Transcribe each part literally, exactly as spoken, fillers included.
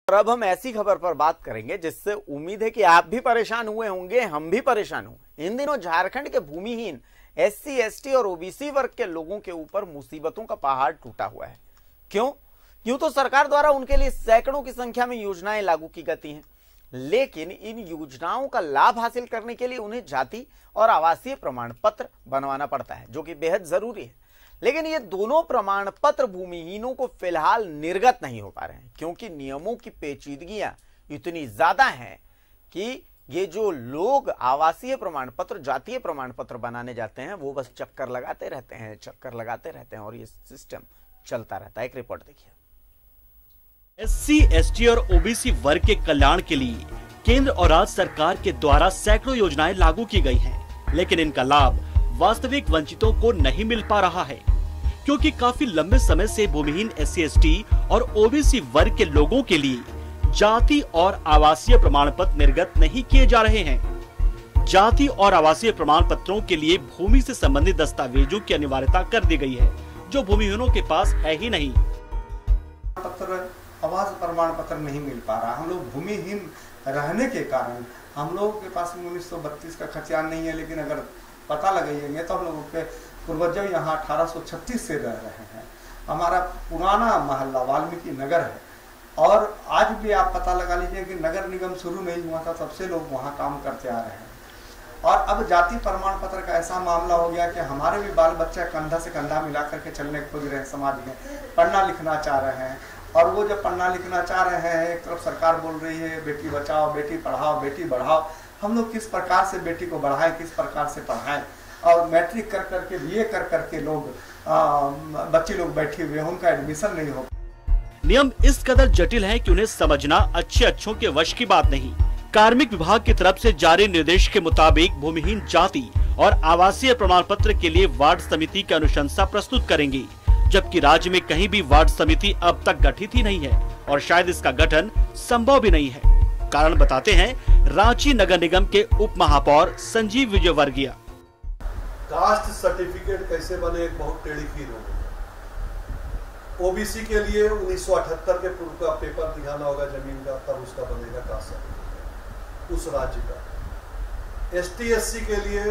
और अब हम ऐसी खबर पर बात करेंगे जिससे उम्मीद है कि आप भी परेशान हुए होंगे, हम भी परेशान हुए। इन दिनों झारखंड के भूमिहीन एससी, एसटी और ओबीसी वर्ग के लोगों के ऊपर मुसीबतों का पहाड़ टूटा हुआ है। क्यों? यूं तो सरकार द्वारा उनके लिए सैकड़ों की संख्या में योजनाएं लागू की गई हैं, लेकिन इन योजनाओं का लाभ हासिल करने के लिए उन्हें जाति और आवासीय प्रमाण पत्र बनवाना पड़ता है, जो कि बेहद जरूरी है। लेकिन ये दोनों प्रमाण पत्र भूमिहीनों को फिलहाल निर्गत नहीं हो पा रहे हैं, क्योंकि नियमों की पेचीदगियां इतनी ज्यादा हैं कि ये जो लोग आवासीय प्रमाण पत्र, जातीय प्रमाण पत्र बनाने जाते हैं, वो बस चक्कर लगाते रहते हैं चक्कर लगाते रहते हैं और ये सिस्टम चलता रहता है। एक रिपोर्ट देखिए। एससी, एसटी और ओबीसी वर्ग के कल्याण के लिए केंद्र और राज्य सरकार के द्वारा सैकड़ों योजनाएं लागू की गई हैं, लेकिन इनका लाभ वास्तविक वंचितों को नहीं मिल पा रहा है, क्योंकि काफी लंबे समय से भूमिहीन एससी, एसटी और ओबीसी वर्ग के लोगों के लिए जाति और आवासीय प्रमाण पत्र निर्गत नहीं किए जा रहे हैं। जाति और आवासीय प्रमाण पत्रों के लिए भूमि से संबंधित दस्तावेजों की अनिवार्यता कर दी गई है, जो भूमिहीनों के पास है ही नहीं। पत्र, आवास प्रमाण पत्र नहीं मिल पा रहा। हम लोग भूमिहीन रहने के कारण हम लोगों के पास उन्नीस सौ बत्तीस का खतियान नहीं है, लेकिन अगर पता लगाइएंगे तो हम लोगों के पूर्वजों यहाँ अठारह सौ छत्तीस से रह रहे हैं। हमारा पुराना मोहल्ला वाल्मीकि नगर है और आज भी आप पता लगा लीजिए कि नगर निगम शुरू नहीं हुआ था, तब से लोग वहाँ काम करते आ रहे हैं। और अब जाति प्रमाण पत्र का ऐसा मामला हो गया कि हमारे भी बाल बच्चा कंधा से कंधा मिला करके चलने खोज रहे हैं, समाज में पढ़ना लिखना चाह रहे हैं। और वो जब पढ़ना लिखना चाह रहे हैं, एक तरफ सरकार बोल रही है बेटी बचाओ, बेटी पढ़ाओ, बेटी बढ़ाओ। हम लोग किस प्रकार से बेटी को बढ़ाएं, किस प्रकार से पढ़ाएं? और मैट्रिक कर करके, बीए कर करके लोग आ, बच्चे लोग बैठे हुए हैं, उनका एडमिशन नहीं हो। नियम इस कदर जटिल है कि उन्हें समझना अच्छे अच्छों के वश की बात नहीं। कार्मिक विभाग की तरफ से जारी निर्देश के मुताबिक भूमिहीन जाति और आवासीय प्रमाण पत्र के लिए वार्ड समिति की अनुशंसा प्रस्तुत करेंगी, जबकि राज्य में कहीं भी वार्ड समिति अब तक गठित ही नहीं है और शायद इसका गठन संभव भी नहीं है। कारण बताते हैं रांची नगर निगम के उप महापौर संजीव विजयवर्गीय। कास्ट सर्टिफिकेट कैसे बने, एक बहुत टेढ़ी खीर हो गई। ओबीसी के लिए उन्नीस सौ अठहत्तर के पूर्व का पेपर दिखाना होगा जमीन का, तब उसका बनेगा कास्ट सर्टिफिकेट उस राज्य का। एसटी, एससी के लिए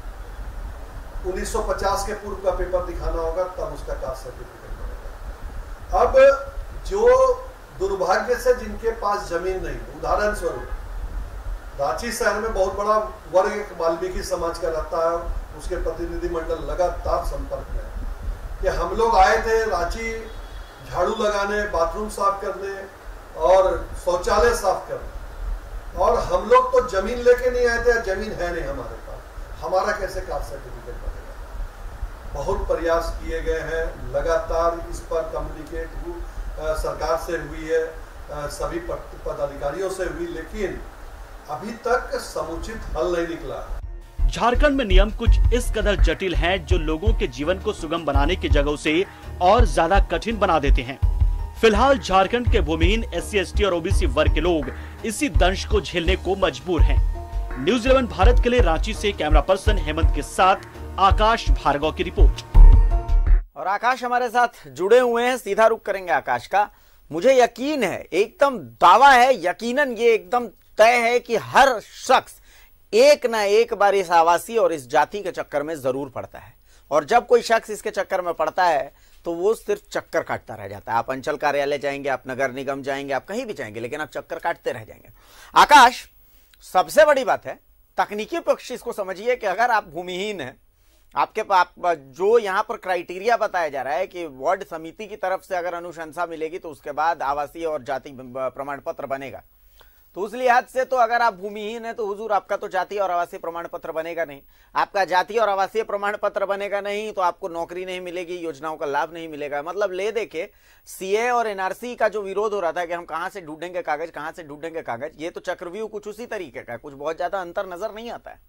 उन्नीस सौ पचास के पूर्व का पेपर दिखाना होगा, तब उसका कास्ट सर्टिफिकेट बनेगा। अब जो दुर्भाग्य से जिनके पास जमीन नहीं, उदाहरण स्वरूप रांची शहर में बहुत बड़ा वर्ग वाल्मीकि समाज का रहता है, उसके प्रतिनिधि मंडल लगातार संपर्क में है कि हम लोग आए थे रांची झाड़ू लगाने, बाथरूम साफ करने और शौचालय साफ करने, और हम लोग तो जमीन लेके नहीं आए थे, जमीन है नहीं हमारे पास, हमारा कैसे कास्ट सर्टिफिकेट बनेगा। बहुत प्रयास किए गए हैं, लगातार इस पर कम्युनिकेट सरकार से हुई है, आ, सभी पदाधिकारियों से हुई, लेकिन अभी तक समुचित हल नहीं निकला। झारखंड में नियम कुछ इस कदर जटिल हैं, जो लोगों के जीवन को सुगम बनाने की जगह से और ज्यादा कठिन बना देते हैं। फिलहाल झारखंड के भूमिहीन एससी, एसटी और ओबीसी वर्ग के लोग इसी दंश को झेलने को मजबूर हैं। न्यूज इलेवन भारत के लिए रांची से कैमरा पर्सन हेमंत के साथ आकाश भार्गव की रिपोर्ट। और आकाश हमारे साथ जुड़े हुए हैं, सीधा रुख करेंगे आकाश का। मुझे यकीन है, एकदम दावा है, यकीनन ये एकदम तय है कि हर शख्स एक ना एक बार इस आवासीय और इस जाति के चक्कर में जरूर पड़ता है, और जब कोई शख्स इसके चक्कर में पड़ता है तो वो सिर्फ चक्कर काटता रह जाता है। आप अंचल कार्यालय जाएंगे, आप नगर निगम जाएंगे, आप कहीं भी जाएंगे, लेकिन आप चक्कर काटते रह जाएंगे। आकाश, सबसे बड़ी बात है तकनीकी पक्ष इसको समझिए कि अगर आप भूमिहीन हैं, आपके पास जो यहाँ पर क्राइटेरिया बताया जा रहा है कि वार्ड समिति की तरफ से अगर अनुशंसा मिलेगी तो उसके बाद आवासीय और जाति प्रमाण पत्र बनेगा, तो उस लिहाज से तो अगर आप भूमिहीन है तो हुजूर आपका तो जाति और आवासीय प्रमाण पत्र बनेगा नहीं। आपका जाति और आवासीय प्रमाण पत्र बनेगा नहीं तो आपको नौकरी नहीं मिलेगी, योजनाओं का लाभ नहीं मिलेगा। मतलब ले देखे सीए और एनआरसी का जो विरोध हो रहा था कि हम कहां से ढूंढेंगे कागज, कहां से ढूंढेंगे कागज, ये तो चक्रव्यूह कुछ उसी तरीके का, कुछ बहुत ज्यादा अंतर नजर नहीं आता है।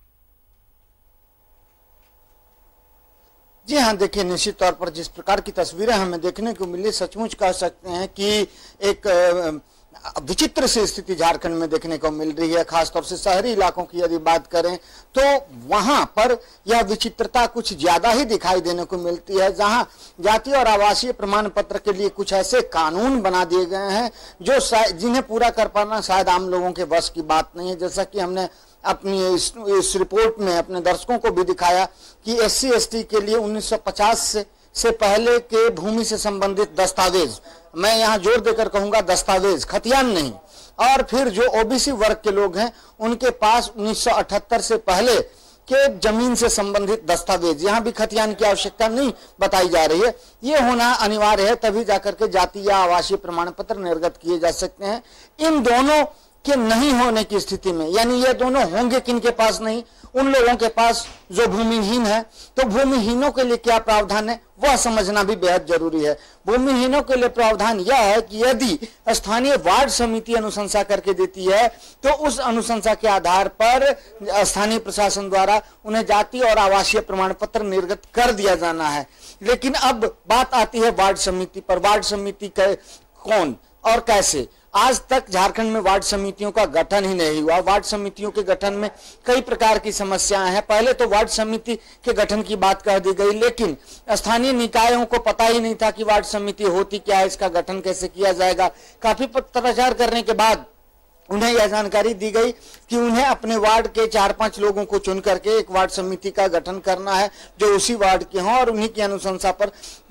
जी हाँ, देखिए निश्चित तौर पर जिस प्रकार की तस्वीरें हमें देखने को मिली, सचमुच कह सकते हैं कि एक विचित्र सी स्थिति झारखंड में देखने को मिल रही है। खासतौर से शहरी इलाकों की यदि बात करें तो वहां पर यह विचित्रता कुछ ज्यादा ही दिखाई देने को मिलती है, जहां जाति और आवासीय प्रमाण पत्र के लिए कुछ ऐसे कानून बना दिए गए हैं जो जिन्हें पूरा कर पाना शायद आम लोगों के बस की बात नहीं है। जैसा कि हमने अपनी इस, इस रिपोर्ट में अपने दर्शकों को भी दिखाया कि एस सी एस टी के लिए उन्नीस सौ पचास से से पहले के भूमि से संबंधित दस्तावेज, मैं यहाँ जोर देकर कहूंगा दस्तावेज, खतियान नहीं, और फिर जो ओबीसी वर्ग के लोग हैं उनके पास उन्नीस सौ अठहत्तर से पहले के जमीन से संबंधित दस्तावेज, यहाँ भी खतियान की आवश्यकता नहीं बताई जा रही है। ये होना अनिवार्य है, तभी जाकर के जाति या आवासीय प्रमाण पत्र निर्गत किए जा सकते हैं। इन दोनों के नहीं होने की स्थिति में, यानी ये दोनों होंगे किनके पास नहीं, उन लोगों के पास जो भूमिहीन है, तो भूमिहीनों के लिए क्या प्रावधान है वह समझना भी बेहद जरूरी है। भूमिहीनों के लिए प्रावधान यह है कि यदि स्थानीय वार्ड समिति अनुशंसा करके देती है तो उस अनुशंसा के आधार पर स्थानीय प्रशासन द्वारा उन्हें जाति और आवासीय प्रमाण पत्र निर्गत कर दिया जाना है। लेकिन अब बात आती है वार्ड समिति पर। वार्ड समिति कौन और कैसे? आज तक झारखंड में वार्ड समितियों का गठन ही नहीं हुआ। वार्ड समितियों के गठन में कई प्रकार की समस्याएं हैं। पहले तो वार्ड समिति के गठन की बात कह दी गई, लेकिन स्थानीय निकायों को पता ही नहीं था कि वार्ड समिति होती क्या है, इसका गठन कैसे किया जाएगा। काफी पत्राचार करने के बाद उन्हें यह जानकारी दी गई कि उन्हें अपने वार्ड के चार पांच लोगों को चुन करके एक वार्ड समिति का गठन करना है जो उसी वार्ड के हों, और उन्हीं की अनुशंसा पर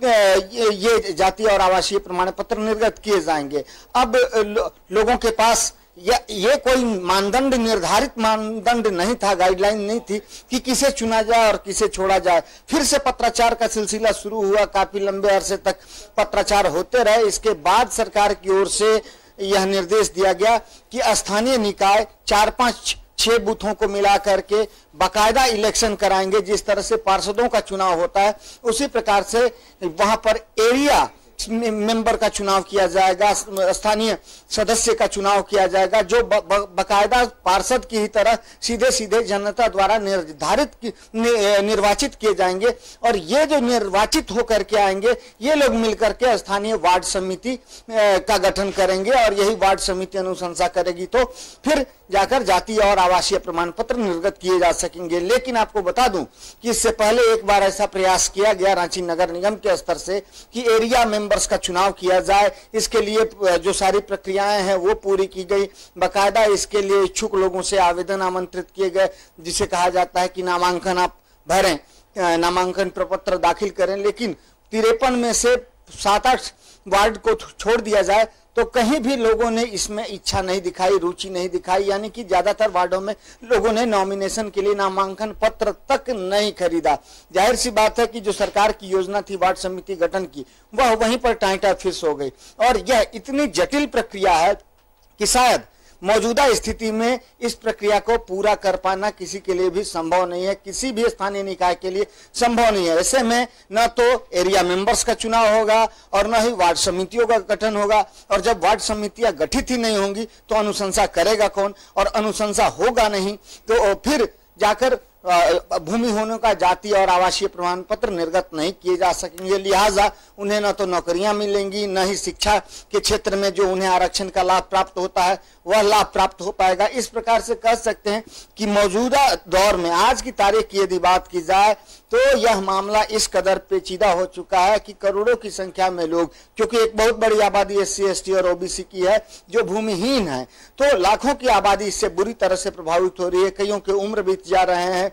ये जाति और आवासीय प्रमाण पत्र निर्गत किए जाएंगे। अब लो, लोगों के पास ये, ये कोई मानदंड, निर्धारित मानदंड नहीं था, गाइडलाइन नहीं थी कि किसे चुना जाए और किसे छोड़ा जाए। फिर से पत्राचार का सिलसिला शुरू हुआ, काफी लंबे अरसे तक पत्राचार होते रहे। इसके बाद सरकार की ओर से यह निर्देश दिया गया कि स्थानीय निकाय चार पांच छह बूथों को मिला करके बाकायदा इलेक्शन कराएंगे। जिस तरह से पार्षदों का चुनाव होता है उसी प्रकार से वहां पर एरिया मेंबर का चुनाव किया जाएगा, स्थानीय सदस्य का चुनाव किया जाएगा, जो बाकायदा पार्षद की ही तरह सीधे सीधे जनता द्वारा निर्धारित निर्वाचित किए जाएंगे। और ये जो निर्वाचित होकर के आएंगे ये लोग मिलकर के स्थानीय वार्ड समिति का गठन करेंगे, और यही वार्ड समिति अनुशंसा करेगी तो फिर जाकर जाति और आवासीय प्रमाण पत्र निर्गत किए जा सकेंगे। लेकिन आपको बता दूं कि इससे पहले एक बार ऐसा प्रयास किया गया रांची नगर निगम के स्तर से कि एरिया मेंबर्स का चुनाव किया जाए। इसके लिए जो सारी प्रक्रियाएं हैं वो पूरी की गई, बाकायदा इसके लिए इच्छुक लोगों से आवेदन आमंत्रित किए गए, जिसे कहा जाता है कि नामांकन आप भरें, नामांकन प्रपत्र दाखिल करें। लेकिन तिरपन में से सात आठ वार्ड को छोड़ दिया जाए तो कहीं भी लोगों ने इसमें इच्छा नहीं दिखाई, रुचि नहीं दिखाई, यानी कि ज्यादातर वार्डों में लोगों ने नॉमिनेशन के लिए नामांकन पत्र तक नहीं खरीदा। जाहिर सी बात है कि जो सरकार की योजना थी वार्ड समिति गठन की वह वहीं पर टाइटा फिस हो गई। और यह इतनी जटिल प्रक्रिया है कि शायद मौजूदा स्थिति में इस प्रक्रिया को पूरा कर पाना किसी के लिए भी संभव नहीं है, किसी भी स्थानीय निकाय के लिए संभव नहीं है। ऐसे में न तो एरिया मेंबर्स का चुनाव होगा और न ही वार्ड समितियों का गठन होगा, और जब वार्ड समितियां गठित ही नहीं होंगी तो अनुशंसा करेगा कौन, और अनुशंसा होगा नहीं तो फिर जाकर भूमि होने का जाति और आवासीय प्रमाण पत्र निर्गत नहीं किए जा सकेंगे। लिहाजा उन्हें न तो नौकरियां मिलेंगी, न ही शिक्षा के क्षेत्र में जो उन्हें आरक्षण का लाभ प्राप्त होता है वह लाभ प्राप्त हो पाएगा। इस प्रकार से कह सकते हैं कि मौजूदा दौर में आज की तारीख की यदि बात की जाए तो यह मामला इस कदर पेचीदा हो चुका है कि करोड़ों की संख्या में लोग, क्योंकि एक बहुत बड़ी आबादी एस सी एस टी और ओबीसी की है जो भूमिहीन है, तो लाखों की आबादी इससे बुरी तरह से प्रभावित हो रही है। कईयों की उम्र बीत जा रहे हैं,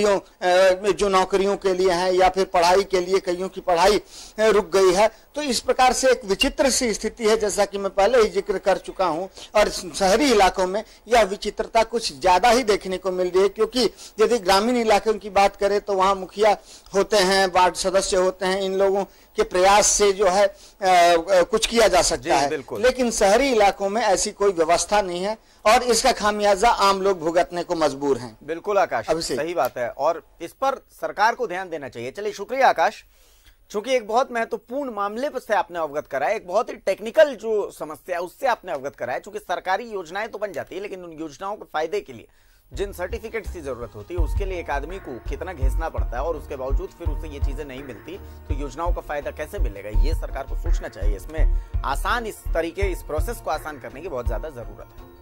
कईयों जो नौकरियों के लिए हैं या फिर पढ़ाई के लिए कईयों की पढ़ाई रुक गई है। तो इस प्रकार से एक विचित्र सी स्थिति है, जैसा कि मैं पहले ही जिक्र कर चुका हूं। और शहरी इलाकों में यह विचित्रता कुछ ज्यादा ही देखने को मिल रही है, क्योंकि यदि ग्रामीण इलाकों की बात करें तो वहां मुखिया होते हैं, वार्ड सदस्य होते हैं, इन लोगों के प्रयास से जो है आ, कुछ किया जा सकता है। लेकिन शहरी इलाकों में ऐसी कोई व्यवस्था नहीं है और इसका खामियाजा आम लोग भुगतने को मजबूर हैं। बिल्कुल आकाश, सही बात है और इस पर सरकार को ध्यान देना चाहिए। चलिए शुक्रिया आकाश, चूंकि एक बहुत महत्वपूर्ण मामले पर से आपने अवगत कराया, एक बहुत ही टेक्निकल जो समस्या है उससे आपने अवगत कराया। चूंकि सरकारी योजनाएं तो बन जाती है लेकिन उन योजनाओं के फायदे के लिए जिन सर्टिफिकेट्स की जरूरत होती है उसके लिए एक आदमी को कितना घिसना पड़ता है और उसके बावजूद फिर उसे ये चीजें नहीं मिलती, तो योजनाओं का फायदा कैसे मिलेगा, ये सरकार को सोचना चाहिए। इसमें आसान इस तरीके इस प्रोसेस को आसान करने की बहुत ज्यादा जरूरत है।